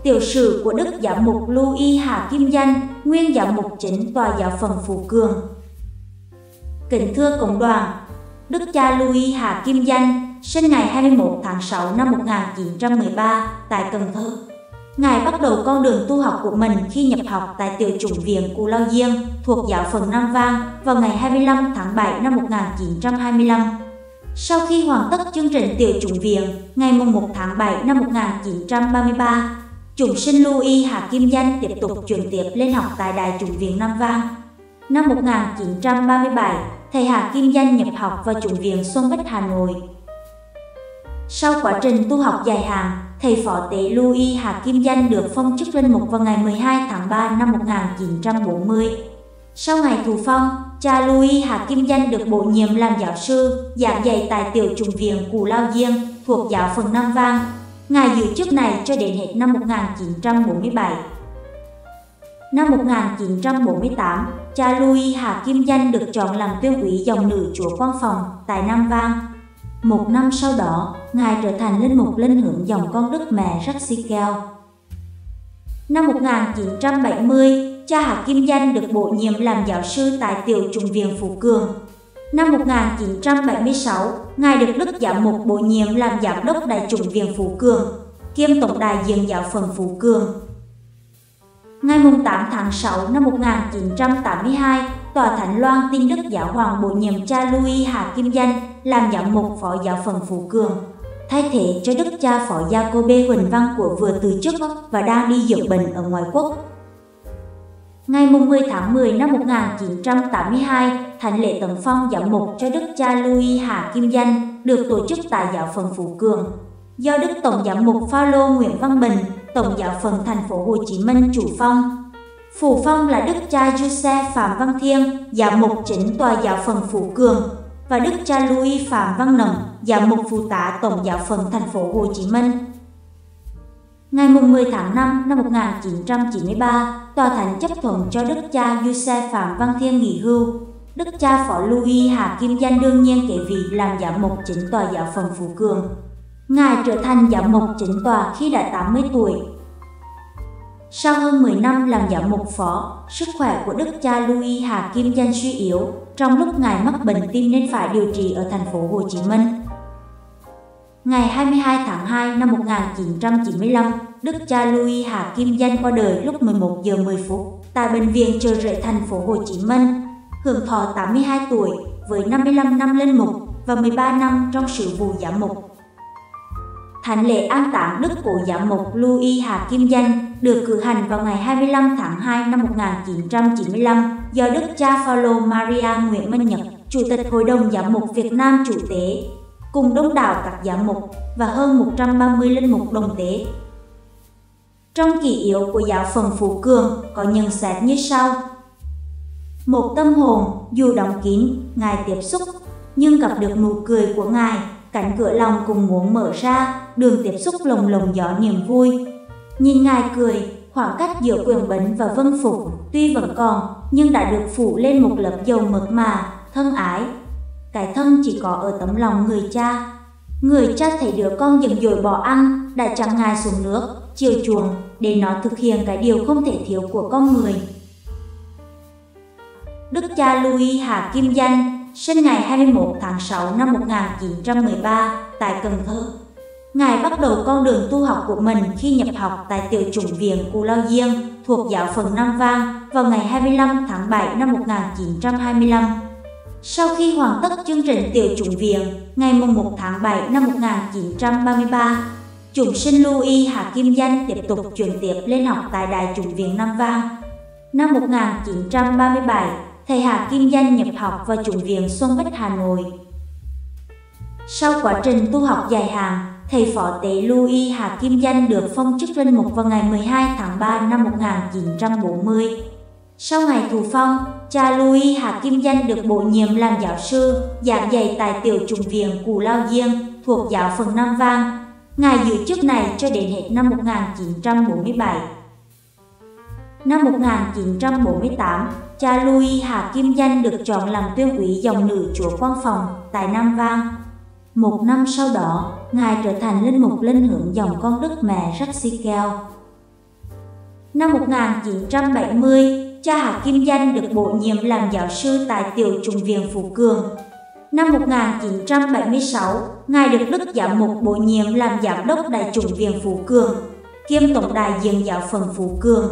Tiểu sử của Đức Giám mục Louis Hà Kim Danh, nguyên giám mục chính tòa giáo phận Phú Cường. Kính thưa cộng đoàn, Đức cha Louis Hà Kim Danh sinh ngày 21 tháng 6 năm 1913 tại Cần Thơ. Ngài bắt đầu con đường tu học của mình khi nhập học tại Tiểu chủng viện Cù Lao Dieng thuộc giáo phận Nam Vang vào ngày 25 tháng 7 năm 1925. Sau khi hoàn tất chương trình Tiểu chủng viện ngày 1 tháng 7 năm 1933, chủng sinh Louis Hà Kim Danh tiếp tục chuyển tiếp lên học tại Đại chủng viện Nam Vang. Năm 1937, thầy Hà Kim Danh nhập học vào chủng viện Xuân Bách Hà Nội. Sau quá trình tu học dài hạn, thầy phó tế Louis Hà Kim Danh được phong chức linh mục vào ngày 12 tháng 3 năm 1940. Sau ngày thụ phong, cha Louis Hà Kim Danh được bổ nhiệm làm giáo sư, giảng dạy tại Tiểu chủng viện Cù Lao Dieng thuộc giáo phận Nam Vang. Ngài giữ chức này cho đến hết năm 1947. Năm 1948, cha Louis Hà Kim Danh được chọn làm tuyên úy dòng nữ Chúa Quang Phòng tại Nam Vang. Một năm sau đó, Ngài trở thành linh mục linh hướng dòng con Đức Mẹ Raxikel. Năm 1970, cha Hà Kim Danh được bổ nhiệm làm giáo sư tại Tiểu chủng viện Phú Cường. Năm 1976, Ngài được Đức Giám mục bổ nhiệm làm giám đốc Đại chủng viện Phú Cường, kiêm tổng đại diện giáo phận Phú Cường. Ngày 8 tháng 6 năm 1982, Tòa Thánh Loan Tin Đức Giáo Hoàng bổ nhiệm cha Louis Hà Kim Danh làm giám mục phó giáo phận Phú Cường, thay thế cho Đức cha phó Jacobe Huỳnh Văn của vừa từ chức và đang đi dưỡng bệnh ở ngoại quốc. Ngày 10 tháng 10 năm 1982, thánh lễ tấn phong giám mục cho Đức cha Louis Hà Kim Danh được tổ chức tại giáo phận Phú Cường, do Đức Tổng giám mục Phaolô Nguyễn Văn Bình, Tổng giáo phận thành phố Hồ Chí Minh chủ phong. Phụ phong là Đức cha Giuse Phạm Văn Thiên, giám mục chính tòa giáo phận Phú Cường, và Đức cha Louis Phạm Văn Nồng, giám mục phụ tá Tổng giáo phận thành phố Hồ Chí Minh. Ngày 10 tháng 5 năm 1993, Tòa Thánh chấp thuận cho Đức cha Giuse Phạm Văn Thiên nghỉ hưu. Đức cha phó Louis Hà Kim Danh đương nhiên kế vị làm giám mục chính tòa giáo phận Phú Cường. Ngài trở thành giám mục chính tòa khi đã 80 tuổi. Sau hơn 10 năm làm giám mục phó, sức khỏe của Đức cha Louis Hà Kim Danh suy yếu trong lúc Ngài mắc bệnh tim nên phải điều trị ở thành phố Hồ Chí Minh. Ngày 22 tháng 2 năm 1995, Đức cha Louis Hà Kim Danh qua đời lúc 11 giờ 10 phút tại bệnh viện Chợ Rẫy thành phố Hồ Chí Minh, hưởng thọ 82 tuổi với 55 năm linh mục và 13 năm trong sự vụ giám mục. Thánh lễ an táng Đức cố giám mục Louis Hà Kim Danh được cử hành vào ngày 25 tháng 2 năm 1995 do Đức cha Phaolô Maria Nguyễn Minh Nhật, Chủ tịch Hội đồng Giám mục Việt Nam chủ tế, cùng đông đảo các giám mục và hơn 130 linh mục đồng tế. Trong kỷ yếu của giáo phận Phú Cường có nhận xét như sau: một tâm hồn dù đóng kín, Ngài tiếp xúc, nhưng gặp được nụ cười của Ngài, cánh cửa lòng cùng muốn mở ra, đường tiếp xúc lồng lồng gió niềm vui. Nhìn Ngài cười, khoảng cách giữa quyền bính và vâng phục tuy vẫn còn, nhưng đã được phủ lên một lớp dầu mượt mà, thân ái. Cái thân chỉ có ở tấm lòng người cha. Người cha thấy đứa con dần dội bỏ ăn, đã chăm Ngài xuống nước, chiều chuộng, để nó thực hiện cái điều không thể thiếu của con người. Đức cha Louis Hà Kim Danh sinh ngày 21 tháng 6 năm 1913 tại Cần Thơ. Ngài bắt đầu con đường tu học của mình khi nhập học tại Tiểu chủng viện Cù Lao Dieng thuộc giáo phận Nam Vang vào ngày 25 tháng 7 năm 1925. Sau khi hoàn tất chương trình Tiểu chủng viện ngày 1 tháng 7 năm 1933, chủng sinh Louis Hà Kim Danh tiếp tục chuyển tiếp lên học tại Đại chủng viện Nam Vang. Năm 1937, thầy Hà Kim Danh nhập học vào chủng viện Xuân Bách Hà Nội. Sau quá trình tu học dài hạn, thầy phó tế Louis Hà Kim Danh được phong chức linh mục vào ngày 12 tháng 3 năm 1940. Sau ngày thụ phong, cha Louis Hà Kim Danh được bổ nhiệm làm giáo sư, giảng dạy tại Tiểu chủng viện Cù Lao Dieng thuộc giáo phận Nam Vang. Ngài giữ chức này cho đến hết năm 1947. Năm 1948, cha Louis Hà Kim Danh được chọn làm tuyên úy dòng nữ Chúa Quang Phòng tại Nam Vang. Một năm sau đó, Ngài trở thành linh mục linh hướng dòng con Đức Mẹ Raxikel. Năm 1970, cha Hà Kim Danh được bổ nhiệm làm giáo sư tại Tiểu chủng viện Phú Cường. Năm 1976, Ngài được Đức Giám mục bổ nhiệm làm giám đốc Đại chủng viện Phú Cường, kiêm tổng đại diện giáo phận Phú Cường.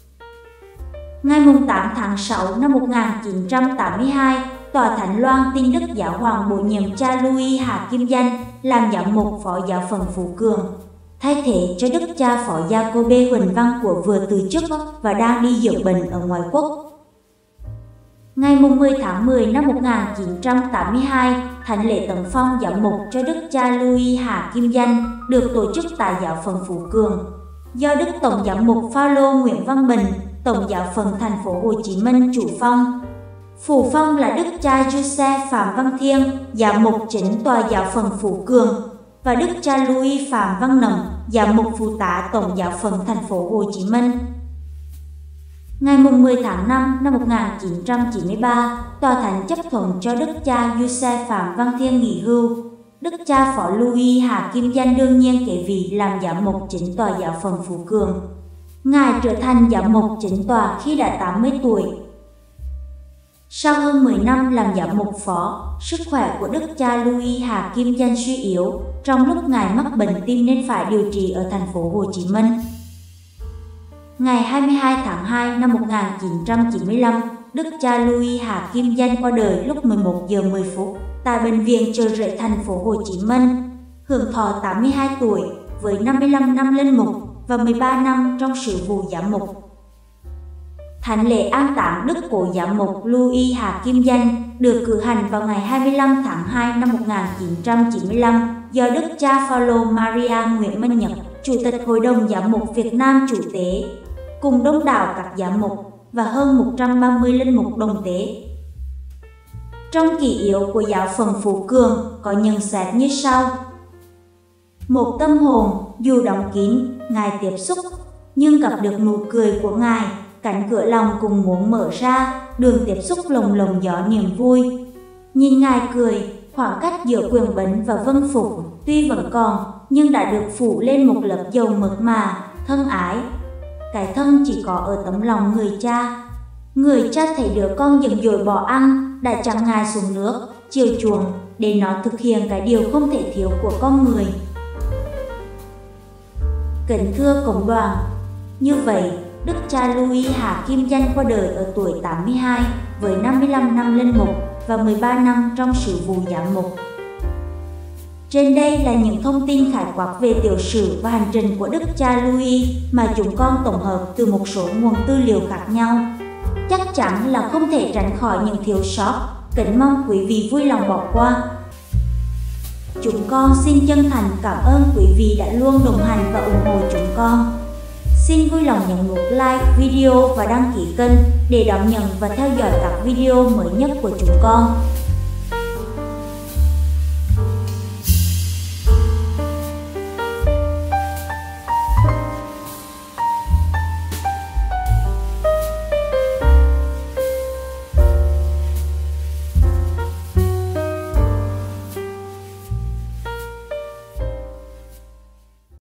Ngày 8 tháng 6 năm 1982, Tòa Thánh Loan tin Đức Giáo hoàng bổ nhiệm cha Louis Hà Kim Danh làm giám mục phó giáo phận Phú Cường, thay thế cho đức cha phó Jacobe Huỳnh Văn của vừa từ chức và đang đi dưỡng bệnh ở ngoại quốc. Ngày 10 tháng 10 năm 1982, thánh lễ tấn phong giám mục cho đức cha Louis Hà Kim Danh được tổ chức tại giáo phận Phú Cường, do Đức Tổng giám mục Phaolô Nguyễn Văn Bình, Tổng giáo phận thành phố Hồ Chí Minh chủ phong. Phụ phong là đức cha Giuse Phạm Văn Thiên, giám mục chính tòa giáo phận Phú Cường, và đức cha Louis Phạm Văn Nậm, giám mục phụ tá Tổng giáo phận thành phố Hồ Chí Minh. Ngày 10 tháng 5 năm 1993, Tòa Thánh chấp thuận cho đức cha Giuse Phạm Văn Thiên nghỉ hưu. Đức cha phó Louis Hà Kim Danh đương nhiên kế vị làm giám mục chính tòa giáo phận Phú Cường. Ngài trở thành giám mục chính tòa khi đã 80 tuổi. Sau hơn 10 năm làm giám mục phó, sức khỏe của đức cha Louis Hà Kim Danh suy yếu trong lúc Ngài mắc bệnh tim nên phải điều trị ở thành phố Hồ Chí Minh. Ngày 22 tháng 2 năm 1995, đức cha Louis Hà Kim Danh qua đời lúc 11 giờ 10 phút tại bệnh viện Chợ Rẫy thành phố Hồ Chí Minh, hưởng thọ 82 tuổi với 55 năm linh mục và 13 năm trong sự vụ giám mục. Thánh lễ an táng đức cố giám mục Louis Hà Kim Danh được cử hành vào ngày 25 tháng 2 năm 1995 do đức cha Phaolô Maria Nguyễn Minh Nhật, Chủ tịch Hội đồng Giám mục Việt Nam chủ tế, cùng đông đảo các giám mục và hơn 130 linh mục đồng tế. Trong kỷ yếu của giáo phận Phú Cường có nhận xét như sau: một tâm hồn dù đóng kín, Ngài tiếp xúc, nhưng gặp được nụ cười của Ngài, cánh cửa lòng cùng muốn mở ra, đường tiếp xúc lồng lồng gió niềm vui. Nhìn Ngài cười, khoảng cách giữa quyền bính và vâng phục tuy vẫn còn, nhưng đã được phủ lên một lớp dầu mượt mà, thân ái. Cái thân chỉ có ở tấm lòng người cha. Người cha thấy đứa con dần dội bỏ ăn, đã chặn Ngài xuống nước, chiều chuộng, để nó thực hiện cái điều không thể thiếu của con người. Kính thưa cộng đoàn, như vậy, đức cha Louis Hà Kim Danh qua đời ở tuổi 82 với 55 năm linh mục và 13 năm trong sự vụ giám mục. Trên đây là những thông tin khái quát về tiểu sử và hành trình của đức cha Louis mà chúng con tổng hợp từ một số nguồn tư liệu khác nhau. Chắc chắn là không thể tránh khỏi những thiếu sót, kính mong quý vị vui lòng bỏ qua. Chúng con xin chân thành cảm ơn quý vị đã luôn đồng hành và ủng hộ chúng con. Xin vui lòng nhấn nút like video và đăng ký kênh để đón nhận và theo dõi các video mới nhất của chúng con.